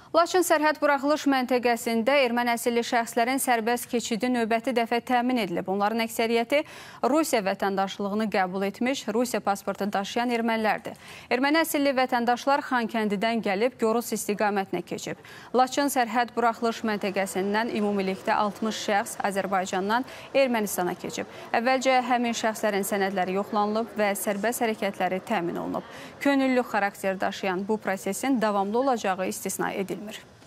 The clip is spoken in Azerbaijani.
Laçın sərhəd buraxılış məntəqəsində erməni əsilli şəxslərin sərbəst keçidi növbəti dəfə təmin edilib. Onların əksəriyyəti Rusiya vətəndaşlığını qəbul etmiş, Rusiya pasportu daşıyan ermənilərdir. Erməni əsilli vətəndaşlar Xankəndidən gəlib Gorus istiqamətinə keçib. Laçın sərhəd buraxılış məntəqəsindən ümumilikdə 60 şəxs Azərbaycandan Ermənistana keçib. Əvvəlcə həmin şəxslərin sənədləri yoxlanılıb və sərbəst hərəkətləri təmin olunub. Könüllü xarakter daşıyan bu prosesin davamlı olacağı istisna edilmir.